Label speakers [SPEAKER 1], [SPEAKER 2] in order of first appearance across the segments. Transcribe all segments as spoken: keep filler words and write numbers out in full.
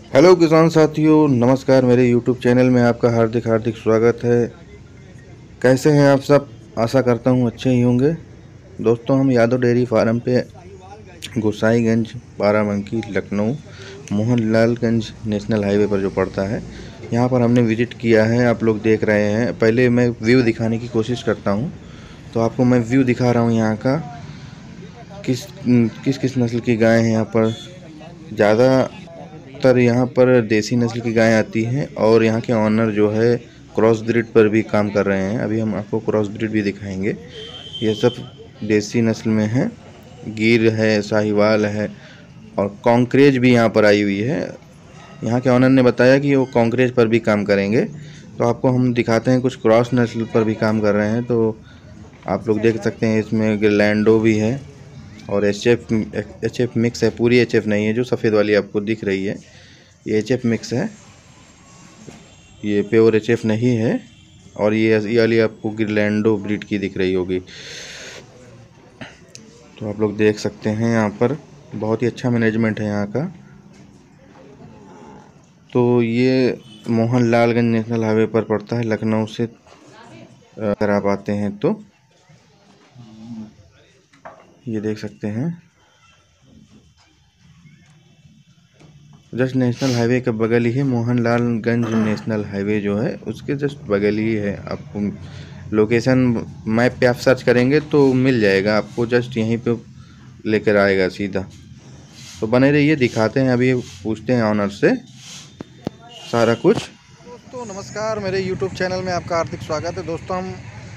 [SPEAKER 1] Hello किसान साथियों, नमस्कार। मेरे यूट्यूब चैनल में आपका हार्दिक हार्दिक स्वागत है। कैसे हैं आप सब? आशा करता हूं अच्छे ही होंगे। दोस्तों, हम यादव डेयरी फार्म पे गोसाईगंज, बाराबंकी, लखनऊ, मोहनलालगंज नेशनल हाईवे पर जो पड़ता है, यहां पर हमने विजिट किया है। आप लोग देख रहे हैं। पहले मैं व्यू दिखाने की कोशिश करता हूं, तो आपको मैं व्यू दिखा रहा हूं यहाँ का। किस किस किस नस्ल की गाय हैं यहाँ पर। ज़्यादा तर यहाँ पर देसी नस्ल की गाय आती हैं और यहाँ के ऑनर जो है क्रॉस ब्रीड पर भी काम कर रहे हैं। अभी हम आपको क्रॉस ब्रीड भी दिखाएंगे। ये सब देसी नस्ल में है। गिर है, साहिवाल है और कॉन्क्रेज भी यहाँ पर आई हुई है। यहाँ के ऑनर ने बताया कि वो कॉन्क्रेज पर भी काम करेंगे, तो आपको हम दिखाते हैं। कुछ क्रॉस नस्ल पर भी काम कर रहे हैं, तो आप लोग देख सकते हैं। इसमें गिरलैंडो भी है और H F H F mix है। पूरी एच एफ नहीं है, जो सफ़ेद वाली आपको दिख रही है ये एच एफ मिक्स है, ये प्योर एच एफ नहीं है। और ये ये वाली आपको गिरलैंडो ब्रीड की दिख रही होगी। तो आप लोग देख सकते हैं यहाँ पर बहुत ही अच्छा मैनेजमेंट है यहाँ का। तो ये मोहनलालगंज नेशनल हाईवे पर पड़ता है, लखनऊ से अगर आप आते हैं तो। ये देख सकते हैं, जस्ट नेशनल हाईवे के बगल ही है। मोहनलालगंज नेशनल हाईवे जो है उसके जस्ट बगल ही है। आपको लोकेशन मैप पे आप सर्च करेंगे तो मिल जाएगा आपको, जस्ट यहीं पे लेकर आएगा सीधा। तो बने रहिए, दिखाते हैं। अभी पूछते हैं ऑनर से सारा कुछ।
[SPEAKER 2] दोस्तों नमस्कार, मेरे यूट्यूब चैनल में आपका हार्दिक स्वागत है। दोस्तों, हम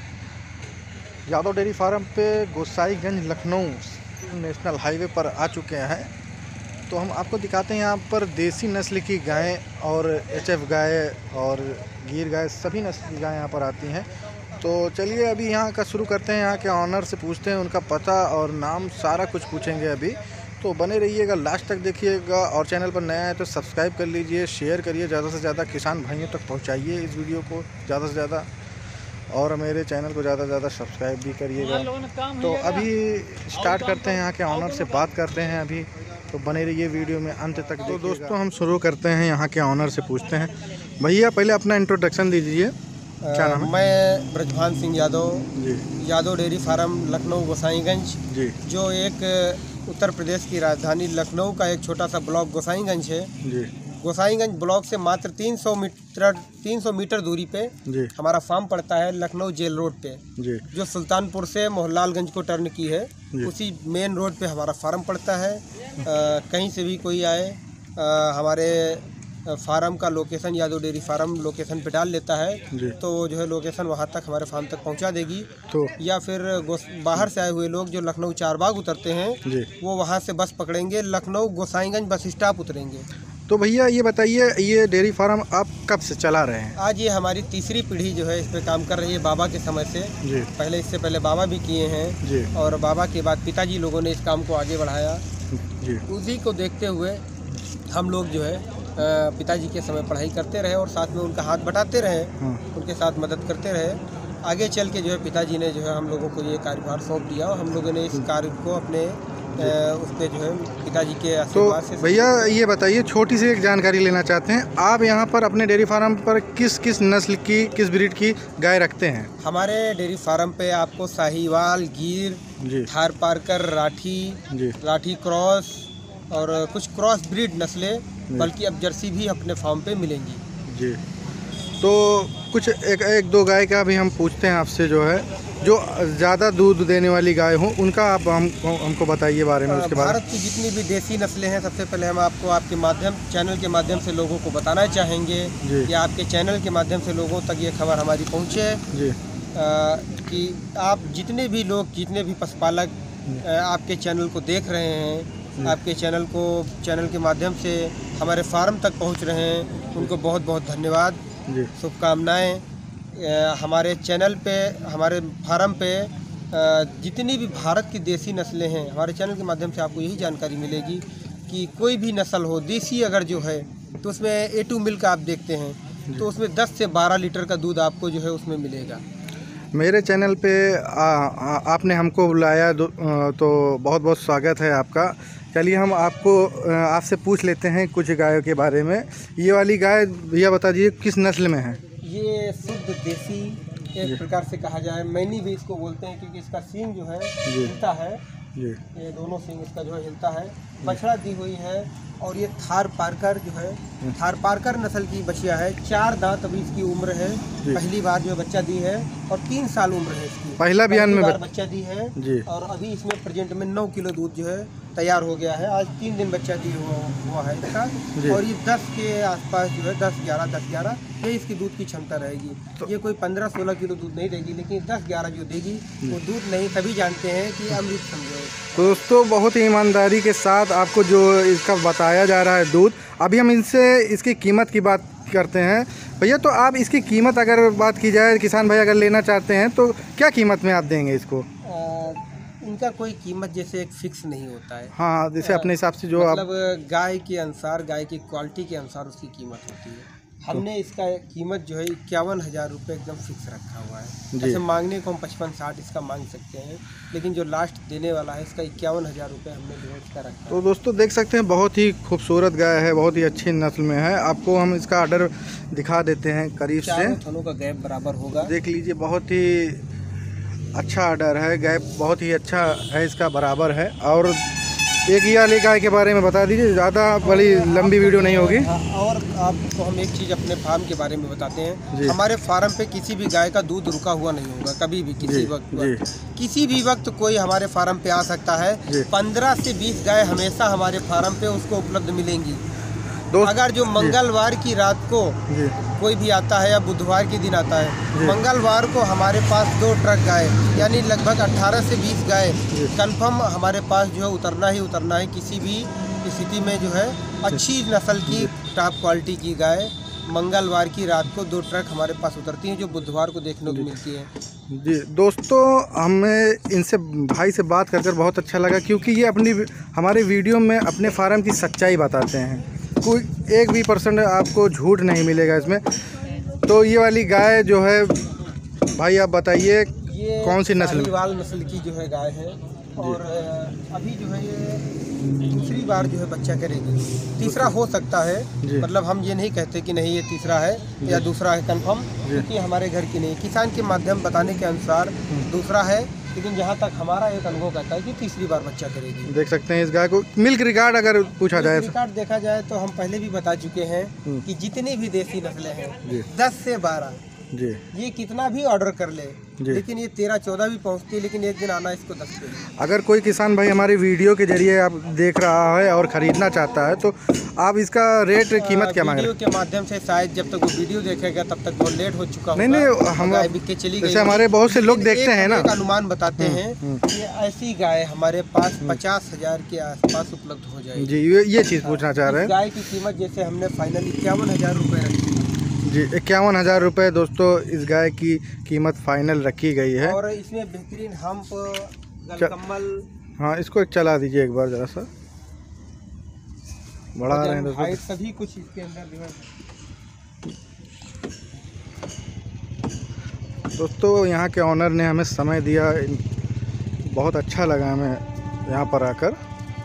[SPEAKER 2] यादव डेयरी फार्म पे गोसाईगंज लखनऊ नेशनल हाईवे पर आ चुके हैं। तो हम आपको दिखाते हैं यहाँ पर देसी नस्ल की गायें और एचएफ गाय और गिर गाय, सभी नस्ल की गायें यहाँ पर आती हैं। तो चलिए अभी यहाँ का शुरू करते हैं। यहाँ के ऑनर से पूछते हैं, उनका पता और नाम सारा कुछ पूछेंगे अभी। तो बने रहिएगा, लास्ट तक देखिएगा। और चैनल पर नया है तो सब्सक्राइब कर लीजिए, शेयर करिए, ज़्यादा से ज़्यादा किसान भाइयों तक पहुँचाइए इस वीडियो को ज़्यादा से ज़्यादा। और मेरे चैनल को ज़्यादा से ज़्यादा सब्सक्राइब भी करिएगा। तो अभी स्टार्ट करते हैं, यहाँ के ऑनर से बात करते हैं अभी। तो बने रहिए वीडियो में अंत तक। तो दोस्तों, हम शुरू करते हैं, यहाँ के ऑनर से पूछते हैं। भैया पहले अपना इंट्रोडक्शन दीजिए, क्या नाम है?
[SPEAKER 3] मैं ब्रजभान सिंह यादव
[SPEAKER 2] जी।
[SPEAKER 3] यादव डेयरी फार्म लखनऊ गोसाईगंज,
[SPEAKER 2] जी
[SPEAKER 3] जो एक उत्तर प्रदेश की राजधानी लखनऊ का एक छोटा सा ब्लॉक गोसाईगंज है।
[SPEAKER 2] जी
[SPEAKER 3] गोसाईगंज ब्लॉक से मात्र तीन सौ मीटर तीन सौ मीटर दूरी पे
[SPEAKER 2] जी
[SPEAKER 3] हमारा फार्म पड़ता है, लखनऊ जेल रोड पे,
[SPEAKER 2] जी
[SPEAKER 3] जो सुल्तानपुर से मोहनलालगंज को टर्न की है।
[SPEAKER 2] जी।
[SPEAKER 3] उसी मेन रोड पे हमारा फार्म पड़ता है। आ, कहीं से भी कोई आए, आ, हमारे फार्म का location Yadav dairy farm location पे डाल लेता है,
[SPEAKER 2] जी।
[SPEAKER 3] तो जो है लोकेशन वहाँ तक हमारे फार्म तक पहुँचा देगी।
[SPEAKER 2] तो
[SPEAKER 3] या फिर बाहर से आए हुए लोग जो लखनऊ चारबाग उतरते हैं,
[SPEAKER 2] जी
[SPEAKER 3] वो वहाँ से बस पकड़ेंगे, लखनऊ गोसाईगंज बस स्टॉप उतरेंगे।
[SPEAKER 2] तो भैया ये बताइए, ये डेयरी फार्म आप कब से चला रहे हैं?
[SPEAKER 3] आज ये हमारी तीसरी पीढ़ी जो है इस पे काम कर रही है, बाबा के समय से।
[SPEAKER 2] जी
[SPEAKER 3] पहले इससे पहले बाबा भी किए हैं,
[SPEAKER 2] जी
[SPEAKER 3] और बाबा के बाद पिताजी लोगों ने इस काम को आगे बढ़ाया।
[SPEAKER 2] जी
[SPEAKER 3] उसी को देखते हुए हम लोग जो है पिताजी के समय पढ़ाई करते रहे और साथ में उनका हाथ बटाते रहे,
[SPEAKER 2] हाँ।
[SPEAKER 3] उनके साथ मदद करते रहे। आगे चल के जो है पिताजी ने जो है हम लोगों को ये कार्यभार सौंप दिया और हम लोगों ने इस कार्य को अपने उस पर जो है पिताजी के आशीर्वाद से।
[SPEAKER 2] तो भैया ये बताइए, छोटी सी एक जानकारी लेना चाहते हैं। आप यहाँ पर अपने डेयरी फार्म पर किस किस नस्ल की, किस ब्रीड की गाय रखते हैं?
[SPEAKER 3] हमारे डेयरी फार्म पे आपको साहिवाल, गिर,
[SPEAKER 2] जी
[SPEAKER 3] थार पारकर, राठी,
[SPEAKER 2] जी
[SPEAKER 3] राठी क्रॉस और कुछ क्रॉस ब्रीड नस्लें, बल्कि अब जर्सी भी अपने फार्म पे मिलेंगी।
[SPEAKER 2] जी। तो कुछ एक एक दो गाय का भी हम पूछते हैं आपसे, जो है जो ज़्यादा दूध देने वाली गाय हो, उनका आप हम हमको बताइए बारे में। उसके
[SPEAKER 3] भारत की जितनी भी देसी नस्लें हैं, सबसे पहले हम आपको आपके माध्यम चैनल के माध्यम से लोगों को बताना चाहेंगे, या आपके चैनल के माध्यम से लोगों तक ये खबर हमारी पहुँचे
[SPEAKER 2] जी
[SPEAKER 3] आ, कि आप जितने भी लोग, जितने भी पशुपालक आपके चैनल को देख रहे हैं, आपके चैनल को चैनल के माध्यम से हमारे फार्म तक पहुंच रहे हैं, उनको बहुत बहुत धन्यवाद, शुभकामनाएं। हमारे चैनल पे, हमारे फार्म पे जितनी भी भारत की देसी नस्लें हैं, हमारे चैनल के माध्यम से आपको यही जानकारी मिलेगी कि कोई भी नस्ल हो देसी अगर जो है, तो उसमें ए टू मिल्क आप देखते हैं, तो उसमें दस से बारह लीटर का दूध आपको जो है उसमें मिलेगा।
[SPEAKER 2] मेरे चैनल पे आ, आ, आपने हमको बुलाया, तो बहुत बहुत स्वागत है आपका। चलिए हम आपको आपसे पूछ लेते हैं कुछ गायों के बारे में। ये वाली गाय भैया बता दीजिए किस नस्ल में है?
[SPEAKER 3] ये शुद्ध देसी एक प्रकार से कहा जाए, मैनी भी इसको बोलते हैं, क्योंकि इसका सींग जो है हिलता है। ये दोनों सींग इसका जो है हिलता है। बछड़ा दी हुई है और ये थार पारकर जो है, थार पारकर नस्ल की बछिया है। चार दांत अभी इसकी उम्र है, पहली बार जो बच्चा दी है और तीन साल उम्र है इसकी।
[SPEAKER 2] पहला बयान में
[SPEAKER 3] बार बच्चा दी है जी। और अभी इसमें प्रेजेंट में नौ किलो दूध जो है तैयार हो गया है। आज तीन दिन बच्चा दी हुआ, हुआ है इसका। और ये दस के आसपास जो है, दस ग्यारह दस ग्यारह ये इसकी दूध की क्षमता रहेगी। तो ये कोई पंद्रह सोलह किलो दूध नहीं देगी, लेकिन दस ग्यारह जो देगी वो दूध नहीं, सभी जानते हैं कि अमृत समझो।
[SPEAKER 2] तो दोस्तों बहुत ही ईमानदारी के साथ आपको जो इसका बताया जा रहा है दूध। अभी हम इनसे इसकी कीमत की बात करते हैं। भैया तो आप इसकी कीमत अगर बात की जाए, किसान भाई अगर लेना चाहते हैं तो क्या कीमत में आप देंगे इसको?
[SPEAKER 3] आ, इनका कोई कीमत जैसे एक फिक्स नहीं होता है।
[SPEAKER 2] हाँ, जैसे अपने हिसाब से जो
[SPEAKER 3] मतलब आप... गाय के अनुसार, गाय की क्वालिटी के अनुसार उसकी कीमत होती है। हमने इसका कीमत जो है इक्यावन हज़ार रुपये एकदम फिक्स रखा हुआ है। जैसे मांगने को हम पचपन साठ इसका मांग सकते हैं, लेकिन जो लास्ट देने वाला है इसका इक्यावन हज़ार रुपये हमने जो है इसका रखा है।
[SPEAKER 2] तो दोस्तों देख सकते हैं बहुत ही खूबसूरत गाय है, बहुत ही अच्छी नस्ल में है। आपको हम इसका आर्डर दिखा देते हैं करीब से।
[SPEAKER 3] थनों का गैप बराबर होगा,
[SPEAKER 2] देख लीजिए, बहुत ही अच्छा आर्डर है। गैप बहुत ही अच्छा है इसका, बराबर है। और एक ही वाली गाय के बारे में बता दीजिए, ज़्यादा बड़ी लंबी वीडियो नहीं होगी।
[SPEAKER 3] और आपको हम एक चीज़ अपने फार्म के बारे में बताते हैं। हमारे फार्म पे किसी भी गाय का दूध रुका हुआ नहीं होगा कभी भी, किसी वक्त, वक्त किसी भी वक्त कोई हमारे फार्म पे आ सकता है। पंद्रह से बीस गाय हमेशा हमारे फार्म पे उसको उपलब्ध मिलेंगी। अगर जो मंगलवार की रात को कोई भी आता है या बुधवार के दिन आता है, मंगलवार को हमारे पास दो ट्रक गाय यानी लगभग अठारह से बीस गाय कंफर्म हमारे पास जो है उतरना ही उतरना है। किसी भी स्थिति में जो है अच्छी नस्ल की टॉप क्वालिटी की गाय मंगलवार की रात को दो ट्रक हमारे पास उतरती हैं, जो बुधवार को देखने को मिलती है।
[SPEAKER 2] जी दोस्तों, हमें इनसे भाई से बात कर कर बहुत अच्छा लगा, क्योंकि ये अपनी हमारे वीडियो में अपने फार्म की सच्चाई बताते हैं। कोई एक भी परसेंट आपको झूठ नहीं मिलेगा इसमें। तो ये वाली गाय जो है भाई आप बताइए कौन सी नस्ल?
[SPEAKER 3] साहिवाल नस्ल की जो है गाय है और अभी जो है ये दूसरी बार जो है बच्चा करेगी। तीसरा हो सकता है, मतलब हम ये नहीं कहते कि नहीं ये तीसरा है या दूसरा है कंफर्म, क्योंकि हमारे घर की नहीं, किसान के माध्यम बताने के अनुसार दूसरा है, लेकिन जहाँ तक हमारा एक अनुभव कहता है कि तीसरी बार बच्चा करेगी।
[SPEAKER 2] देख सकते हैं इस गाय को। मिल्क रिकॉर्ड अगर पूछा जाए,
[SPEAKER 3] रिकॉर्ड देखा जाए तो हम पहले भी बता चुके हैं कि जितनी भी देसी नस्लें हैं दस से बारह जी, ये कितना भी ऑर्डर कर ले, लेकिन ये तेरह चौदह भी पहुंचती है, लेकिन एक दिन आना इसको दस के।
[SPEAKER 2] अगर कोई किसान भाई हमारी वीडियो के जरिए आप देख रहा है और ख़रीदना चाहता है तो आप इसका रेट कीमत क्या मांग रहे हैं?
[SPEAKER 3] वीडियो के माध्यम से शायद जब तक वो वीडियो देखेगा तब तक बहुत लेट हो चुका होगा।
[SPEAKER 2] नहीं नहीं, हम
[SPEAKER 3] बिक चली
[SPEAKER 2] जैसे हमारे बहुत से लोग देखते हैं ना,
[SPEAKER 3] अनुमान बताते हैं कि ऐसी गाय हमारे पास पचास हजार के आसपास उपलब्ध हो जाएगी
[SPEAKER 2] जी। ये ये चीज़ पूछना चाह रहे हैं।
[SPEAKER 3] गाय की कीमत जैसे हमने फाइनल इक्यावन हजार रुपये रखी
[SPEAKER 2] जी, इक्यावन हज़ार रुपये दोस्तों इस गाय की कीमत फाइनल रखी गई है।
[SPEAKER 3] और इसमें बेहतरीन हम्प, गलकम्मल।
[SPEAKER 2] हाँ, इसको एक चला दीजिए एक बार ज़रा सा, बढ़ा रहे हैं दोस्तों।
[SPEAKER 3] सभी कुछ इसके अंदर जो है
[SPEAKER 2] दोस्तों, यहाँ के ऑनर ने हमें समय दिया, बहुत अच्छा लगा हमें यहाँ पर आकर।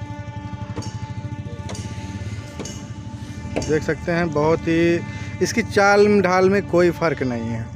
[SPEAKER 2] देख सकते हैं बहुत ही इसकी चाल ढाल में कोई फ़र्क नहीं है।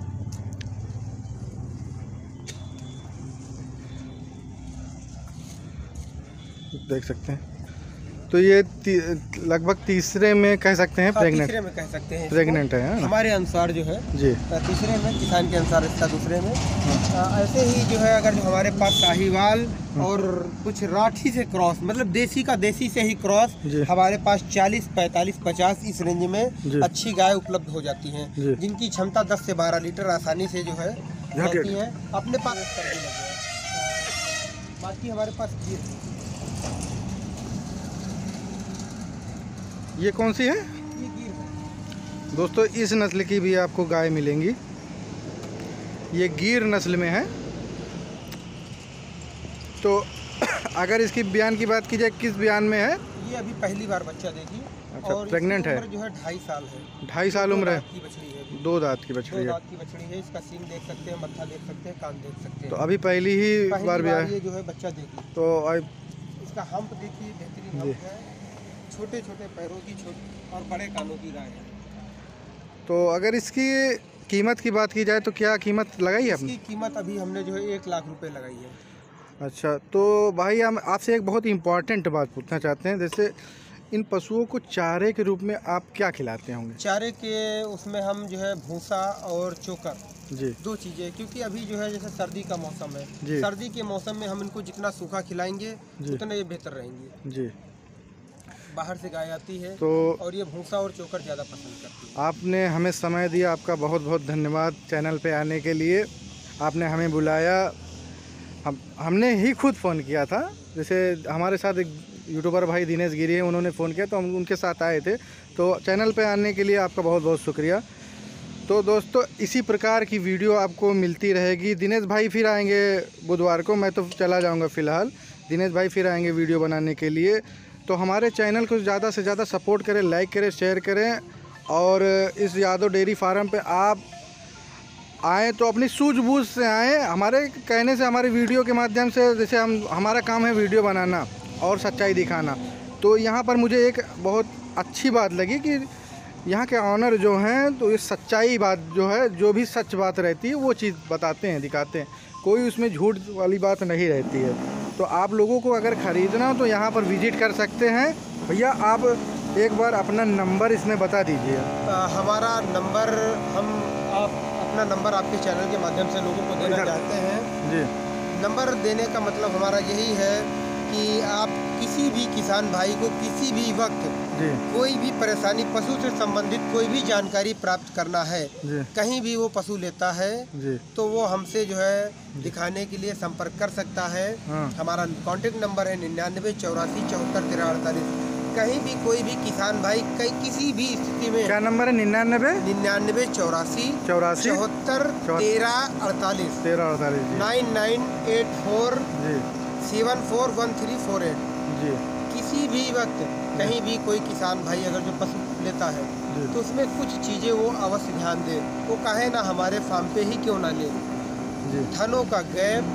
[SPEAKER 2] देख सकते हैं। तो ये ती, लगभग तीसरे में कह सकते हैं, प्रेग्नेंट
[SPEAKER 3] तीसरे में कह सकते हैं,
[SPEAKER 2] प्रेग्नेंट है ना?
[SPEAKER 3] हमारे अनुसार जो है
[SPEAKER 2] जी
[SPEAKER 3] तीसरे में, किसान के अनुसार इसका दूसरे में। हाँ। ऐसे ही जो है अगर जो हमारे पास साहिवाल और कुछ राठी से क्रॉस, मतलब देसी का देसी से ही क्रॉस हमारे पास चालीस पैंतालीस पचास इस रेंज में अच्छी गाय उपलब्ध हो जाती हैं, जिनकी क्षमता दस से बारह लीटर आसानी से जो है रहती है अपने पास। बाकी हमारे पास
[SPEAKER 2] ये कौन सी है?
[SPEAKER 3] ये गिर है
[SPEAKER 2] दोस्तों, इस नस्ल की भी आपको गाय मिलेंगी। ये गिर नस्ल में है। तो अगर इसकी बयान की बात की जाए, किस बयान में है?
[SPEAKER 3] ये अभी पहली बार बच्चा देगी।
[SPEAKER 2] अच्छा,
[SPEAKER 3] और
[SPEAKER 2] प्रेग्नेंट है?
[SPEAKER 3] जो है ढाई साल है।
[SPEAKER 2] ढाई साल उम्र है।
[SPEAKER 3] की बछड़ी है,
[SPEAKER 2] दो दांत की बछड़ी है।
[SPEAKER 3] दो दांत की बछड़ी है। इसका सींग देख सकते हैं, मत्था देख सकते हैं, कान देख सकते हैं।
[SPEAKER 2] तो अभी पहली ही
[SPEAKER 3] पहली
[SPEAKER 2] बार भी
[SPEAKER 3] बार
[SPEAKER 2] आया
[SPEAKER 3] ये जो है बच्चा देगी।
[SPEAKER 2] तो
[SPEAKER 3] इसका हम्प देखिए, बेहतरीन हम्प है। छोटे छोटे पैरों की छोटी और बड़े कानों की गाय है।
[SPEAKER 2] तो अगर इसकी कीमत की बात की जाए तो क्या कीमत लगाई है आपने?
[SPEAKER 3] इसकी कीमत अभी हमने जो है एक लाख रुपए लगाई है।
[SPEAKER 2] अच्छा, तो भाई हम आपसे एक बहुत इम्पॉर्टेंट बात पूछना चाहते हैं, जैसे इन पशुओं को चारे के रूप में आप क्या खिलाते होंगे?
[SPEAKER 3] चारे के उसमें हम जो है भूसा और चोकर,
[SPEAKER 2] जी,
[SPEAKER 3] दो चीज़ें, क्योंकि अभी जो है जैसे सर्दी का मौसम है,
[SPEAKER 2] जी,
[SPEAKER 3] सर्दी के मौसम में हम इनको जितना सूखा खिलाएंगे उतना ये बेहतर रहेंगे।
[SPEAKER 2] जी।
[SPEAKER 3] बाहर से गाय आती है
[SPEAKER 2] तो
[SPEAKER 3] और ये भूसा और चोकर ज़्यादा पसंद करती है।
[SPEAKER 2] आपने हमें समय दिया, आपका बहुत बहुत धन्यवाद चैनल पे आने के लिए। आपने हमें बुलाया, हम हमने ही खुद फ़ोन किया था। जैसे हमारे साथ एक यूट्यूबर भाई दिनेश गिरी है, उन्होंने फ़ोन किया तो हम उनके साथ आए थे। तो चैनल पे आने के लिए आपका बहुत बहुत शुक्रिया। तो दोस्तों इसी प्रकार की वीडियो आपको मिलती रहेगी। दिनेश भाई फिर आएंगे बुधवार को, मैं तो चला जाऊंगा फ़िलहाल। दिनेश भाई फिर आएंगे वीडियो बनाने के लिए। तो हमारे चैनल को ज़्यादा से ज़्यादा सपोर्ट करें, लाइक करें, शेयर करें। और इस यादव डेयरी फार्म पे आप आएँ तो अपनी सूझबूझ से आएँ। हमारे कहने से, हमारे वीडियो के माध्यम से, जैसे हम हमारा काम है वीडियो बनाना और सच्चाई दिखाना, तो यहाँ पर मुझे एक बहुत अच्छी बात लगी कि यहाँ के ऑनर जो हैं तो ये सच्चाई बात जो है, जो भी सच बात रहती है वो चीज़ बताते हैं, दिखाते हैं। कोई उसमें झूठ वाली बात नहीं रहती है। तो आप लोगों को अगर ख़रीदना हो तो यहाँ पर विज़िट कर सकते हैं। भैया आप एक बार अपना नंबर इसमें बता दीजिए।
[SPEAKER 3] हमारा नंबर, हम आप अपना नंबर आपके चैनल के माध्यम से लोगों को देना चाहते हैं।
[SPEAKER 2] जी,
[SPEAKER 3] नंबर देने का मतलब हमारा यही है कि आप किसी भी किसान भाई को किसी भी वक्त
[SPEAKER 2] जी,
[SPEAKER 3] कोई भी परेशानी, पशु से संबंधित कोई भी जानकारी प्राप्त करना है,
[SPEAKER 2] जी,
[SPEAKER 3] कहीं भी वो पशु लेता है
[SPEAKER 2] जी,
[SPEAKER 3] तो वो हमसे जो है दिखाने के लिए संपर्क कर सकता है।
[SPEAKER 2] हाँ।
[SPEAKER 3] हमारा कॉन्टेक्ट नंबर है निन्यानवे चौरासी चौहत्तर तेरह अड़तालीस। कहीं भी कोई भी किसान भाई कहीं किसी भी स्थिति में,
[SPEAKER 2] क्या नंबर है? निन्यानवे
[SPEAKER 3] निन्यानवे चौरासी
[SPEAKER 2] चौरासी
[SPEAKER 3] चौहत्तर तेरह अड़तालीस
[SPEAKER 2] तेरह अड़तालीस
[SPEAKER 3] नाइन नाइन एट फोर
[SPEAKER 2] जी,
[SPEAKER 3] seven four one three four eight.
[SPEAKER 2] जी,
[SPEAKER 3] किसी भी वक्त कहीं भी कोई किसान भाई अगर जो पशु लेता है
[SPEAKER 2] जी,
[SPEAKER 3] तो उसमें कुछ चीज़ें वो अवश्य ध्यान दे। वो कहे ना हमारे फार्म पे ही क्यों ना ले।
[SPEAKER 2] जी,
[SPEAKER 3] थनों का गैप,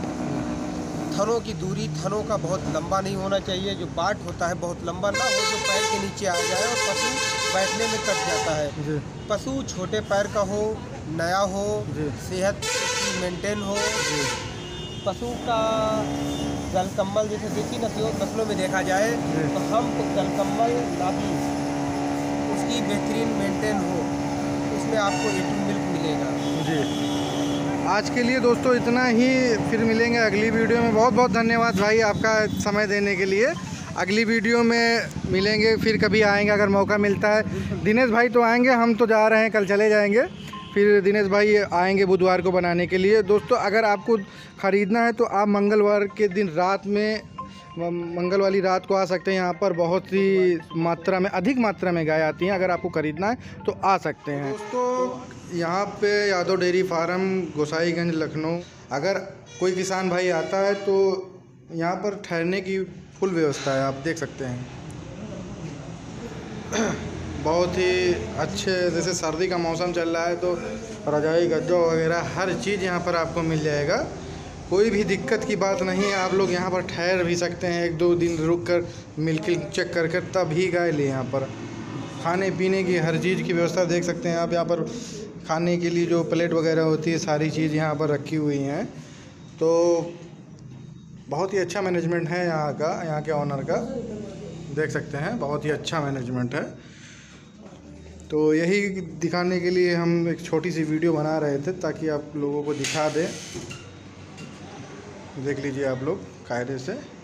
[SPEAKER 3] थनों की दूरी, थनों का बहुत लंबा नहीं होना चाहिए। जो बाट होता है बहुत लंबा ना हो, जो पैर के नीचे आ जाए और पशु बैठने में कट जाता है।
[SPEAKER 2] जी,
[SPEAKER 3] पशु छोटे पैर का हो, नया हो,
[SPEAKER 2] जी,
[SPEAKER 3] सेहत की मेंटेन हो।
[SPEAKER 2] जी,
[SPEAKER 3] पशु का गलकम्बल, जैसे देसी नस्लों नस्लों में देखा जाए तो हम गलकम्बल नाभि उसकी बेहतरीन मेंटेन हो, उसमें आपको ए टू मिल्क मिलेगा।
[SPEAKER 2] जी। आज के लिए दोस्तों इतना ही, फिर मिलेंगे अगली वीडियो में। बहुत बहुत धन्यवाद भाई आपका समय देने के लिए। अगली वीडियो में मिलेंगे, फिर कभी आएंगे अगर मौका मिलता है। दिनेश भाई तो आएंगे, हम तो जा रहे हैं, कल चले जाएंगे। फिर दिनेश भाई आएंगे बुधवार को बनाने के लिए। दोस्तों अगर आपको ख़रीदना है तो आप मंगलवार के दिन रात में, मंगल वाली रात को आ सकते हैं। यहाँ पर बहुत ही मात्रा में, अधिक मात्रा में गाय आती हैं। अगर आपको ख़रीदना है तो आ सकते हैं। दोस्तों यहाँ पे यादव डेयरी फार्म, गोसाईगंज, लखनऊ, अगर कोई किसान भाई आता है तो यहाँ पर ठहरने की फुल व्यवस्था है, आप देख सकते हैं। बहुत ही अच्छे, जैसे सर्दी का मौसम चल रहा है तो रजाई, गद्दों वगैरह हर चीज़ यहाँ पर आपको मिल जाएगा। कोई भी दिक्कत की बात नहीं है। आप लोग यहाँ पर ठहर भी सकते हैं, एक दो दिन रुक कर मिल्किंग चेक कर कर तब ही गाय ले। यहाँ पर खाने पीने की हर चीज़ की व्यवस्था देख सकते हैं आप। यहाँ पर खाने के लिए जो प्लेट वगैरह होती है, सारी चीज़ यहाँ पर रखी हुई हैं। तो बहुत ही अच्छा मैनेजमेंट है यहाँ का, यहाँ के ऑनर का, देख सकते हैं। बहुत ही अच्छा मैनेजमेंट है। तो यही दिखाने के लिए हम एक छोटी सी वीडियो बना रहे थे ताकि आप लोगों को दिखा दें। देख लीजिए आप लोग कायदे से।